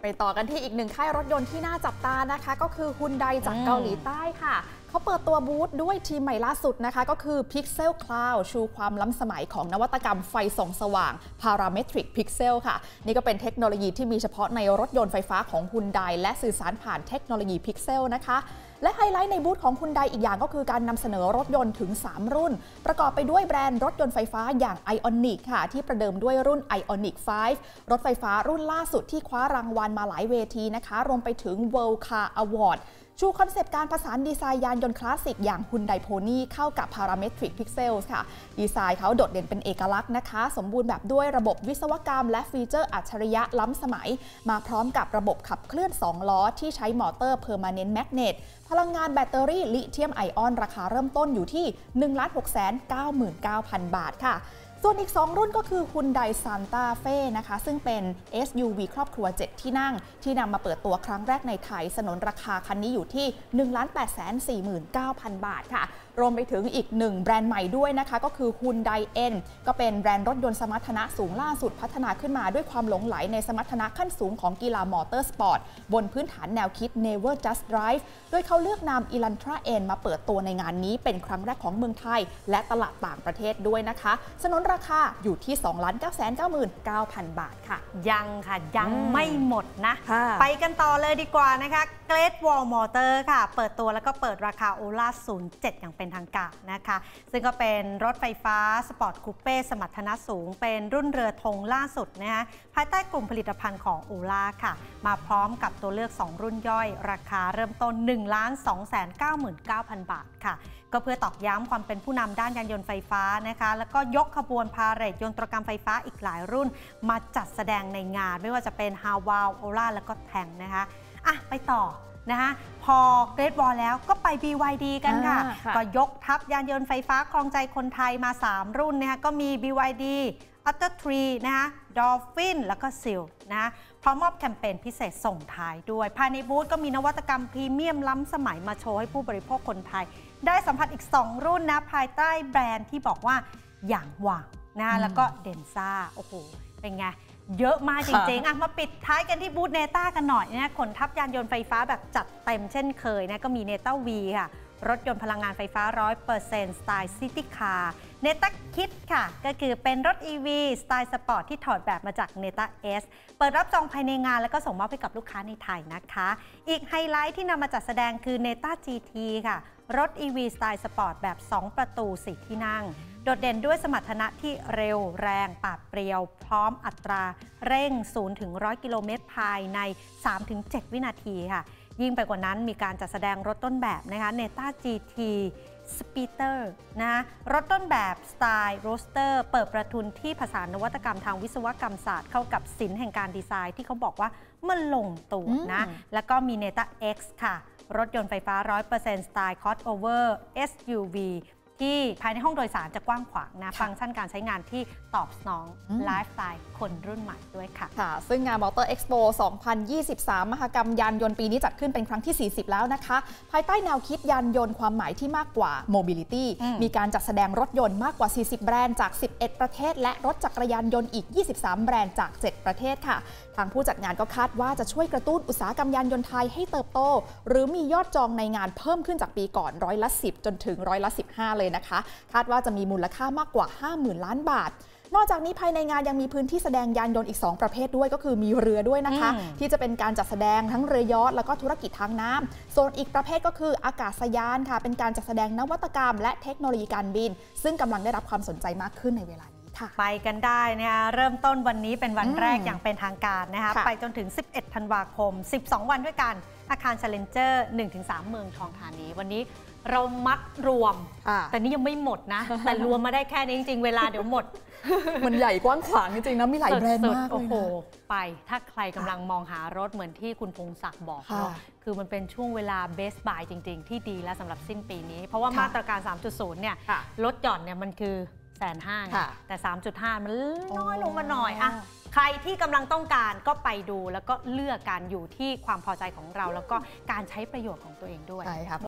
ไปต่อกันที่อีกหนึ่งค่ายรถยนต์ที่น่าจับตานะคะก็คือฮุนไดจากเกาหลีใต้ค่ะเขาเปิดตัวบูธด้วยทีมใหม่ล่าสุดนะคะก็คือ Pixel Cloud ชูความล้ำสมัยของนวัตกรรมไฟส่องสว่าง Parametric Pixel ค่ะนี่ก็เป็นเทคโนโลยีที่มีเฉพาะในรถยนต์ไฟฟ้าของฮุนไดและสื่อสารผ่านเทคโนโลยี Pixel นะคะและไฮไลท์ในบูธของฮุนไดอีกอย่างก็คือการนำเสนอรถยนต์ถึง3รุ่นประกอบไปด้วยแบรนด์รถยนต์ไฟฟ้าอย่าง Ioniq ค่ะที่ประเดิมด้วยรุ่น Ioniq 5 รถไฟฟ้ารุ่นล่าสุดที่คว้ารางวัลมาหลายเวทีนะคะรวมไปถึง World Car Awardชูคอนเซปต์การผสานดีไซน์ยานยนต์คลาสสิกอย่าง Hyundai Pony เข้ากับ Parametric Pixels ค่ะดีไซน์เขาโดดเด่นเป็นเอกลักษณ์นะคะสมบูรณ์แบบด้วยระบบวิศวกรรมและฟีเจอร์อัจฉริยะล้ำสมัยมาพร้อมกับระบบขับเคลื่อน2ล้อที่ใช้มอเตอร์ Permanent Magnet พลังงานแบตเตอรี่ลิเธียมไอออนราคาเริ่มต้นอยู่ที่ 1,699,000 บาทค่ะส่วนอีก2รุ่นก็คือ Hyundai Santa Fe นะคะซึ่งเป็น SUV ครอบครัว7ที่นั่งที่นำมาเปิดตัวครั้งแรกในไทยสนนราคาคันนี้อยู่ที่ 1,849,000 บาทค่ะรวมไปถึงอีก1แบรนด์ใหม่ด้วยนะคะก็คือ Hyundai N ก็เป็นแบรนด์รถยนต์สมรรถนะสูงล่าสุดพัฒนาขึ้นมาด้วยความหลงไหลในสมรรถนะขั้นสูงของกีฬามอเตอร์สปอร์ตบนพื้นฐานแนวคิด Never Just Drive โดยเขาเลือกนำ Elantra N มาเปิดตัวในงานนี้เป็นครั้งแรกของเมืองไทยและตลาดต่างประเทศด้วยนะคะสนนราคาอยู่ที่ 2,999,000 บาทค่ะยังค่ะยังไม่หมดนะไปกันต่อเลยดีกว่านะคะ Great Wall Motor ค่ะเปิดตัวแล้วก็เปิดราคา Ola 07 อย่างเป็นทางการนะคะซึ่งก็เป็นรถไฟฟ้าสปอร์ตคูเป้สมรรถนะสูงเป็นรุ่นเรือธงล่าสุดนะคะภายใต้กลุ่มผลิตภัณฑ์ของ Ola ค่ะมาพร้อมกับตัวเลือก2รุ่นย่อยราคาเริ่มต้น 1,299,000 บาทค่ะก็เพื่อตอกย้ำความเป็นผู้นำด้านยานยนต์ไฟฟ้านะคะแล้วก็ยกขบวนพาเหรดยนตรกรรมไฟฟ้าอีกหลายรุ่นมาจัดแสดงในงานไม่ว่าจะเป็น Haval Ola แล้วก็แทงนะคะไปต่อนะคะพอ Great Wall แล้วก็ไป BYD กันค่ะก็ยกทัพยานยนต์ไฟฟ้าครองใจคนไทยมา3รุ่นนะคะก็มี BYD Atto 3 นะคะ Dolphin แล้วก็ Seal นะพร้อมมอบแคมเปญพิเศษส่งท้ายด้วยภายในบูธก็มีนวัตกรรมพรีเมียมล้ำสมัยมาโชว์ให้ผู้บริโภคคนไทยได้สัมผัสอีก2รุ่นนะภายใต้แบรนด์ที่บอกว่าอย่างหวังนะแล้วก็เดนซ่าโอ้โหเป็นไงเยอะมากจริงๆมาปิดท้ายกันที่บูธเนต้ากันหน่อยนะขนทัพยานยนต์ไฟฟ้าแบบจัดเต็มเช่นเคยนะก็มีเนต้า V ค่ะรถยนต์พลังงานไฟฟ้า 100% สไตล์ซิตี้คาร์เนต้าคิดค่ะก็คือเป็นรถ EV สไตล์สปอร์ตที่ถอดแบบมาจากเนต้า S เปิดรับจองภายในงานแล้วก็ส่งมอบให้กับลูกค้าในไทยนะคะอีกไฮไลท์ที่นำมาจัดแสดงคือเนต้า GT ค่ะรถ EV สไตล์สปอร์ตแบบ2ประตู4ที่นั่งโดดเด่นด้วยสมรรถนะที่เร็วแรงปราดเปรียวพร้อมอัตราเร่ง 0-100 กิโลเมตรภายใน 3-7 วินาทีค่ะยิ่งไปกว่านั้นมีการจัดแสดงรถต้นแบบนะคะ Neta GT Speeder นะรถต้นแบบสไตล์โรสเตอร์เปิดประทุนที่ผสานนวัตกรรมทางวิศวกรรมศาสตร์เข้ากับศิลป์แห่งการดีไซน์ที่เขาบอกว่ามันลงตัวนะแล้วก็มี Neta X ค่ะรถยนต์ไฟฟ้า 100% สไตล์ crossover SUV ที่ภายในห้องโดยสารจะกว้างขวางนะฟังก์ชันการใช้งานที่ตอบสนองไลฟ์สไตล์คนรุ่นใหม่ด้วยค่ะซึ่งงาน Motor Expo 2023 มหกรรมยานยนต์ปีนี้จัดขึ้นเป็นครั้งที่ 40 แล้วนะคะภายใต้แนวคิดยานยนต์ความหมายที่มากกว่า Mobility มีการจัดแสดงรถยนต์มากกว่า 40 แบรนด์จาก 11 ประเทศและรถจักรยานยนต์อีก 23 แบรนด์จาก 7 ประเทศค่ะทางผู้จัดงานก็คาดว่าจะช่วยกระตุ้นอุตสาหกรรมยานยนต์ไทยให้เติบโตหรือมียอดจองในงานเพิ่มขึ้นจากปีก่อน10%จนถึง15%เลยนะคะคาดว่าจะมีมูลค่ามากกว่า 50,000 ล้านบาทนอกจากนี้ภายในงานยังมีพื้นที่แสดงยานยนต์อีก2ประเภทด้วยก็คือมีเรือด้วยนะคะที่จะเป็นการจัดแสดงทั้งเรือยอชต์แล้วก็ธุรกิจทางน้ำส่วนอีกประเภทก็คืออากาศยานค่ะเป็นการจัดแสดงนวัตกรรมและเทคโนโลยีการบินซึ่งกำลังได้รับความสนใจมากขึ้นในเวลานี้ค่ะไปกันได้นะคะเริ่มต้นวันนี้เป็นวันแรกอย่างเป็นทางการนะคะไปจนถึง11 ธันวาคม12 วันด้วยกันอาคาร Challenger 1-3 เมืองทองธานีวันนี้เรามัดรวมแต่นี่ยังไม่หมดนะแต่รวมมาได้แค่นี้จริงๆเวลาเดี๋ยวหมดมันใหญ่กว้างขวางจริงๆนะมีหลายแบรนด์มากเลยนะโอ้โหไปถ้าใครกำลังมองหารถเหมือนที่คุณพงศักดิ์บอกเนาะคือมันเป็นช่วงเวลาเบสบายจริงๆที่ดีแล้วสำหรับสิ้นปีนี้เพราะว่ามาตรการ 3.0 เนี่ยลดหย่อนเนี่ยมันคือ150,000แต่ 3.5 มันน้อยลงมาหน่อยใครที่กำลังต้องการก็ไปดูแล้วก็เลือกการอยู่ที่ความพอใจของเราแล้วก็การใช้ประโยชน์ของตัวเองด้วย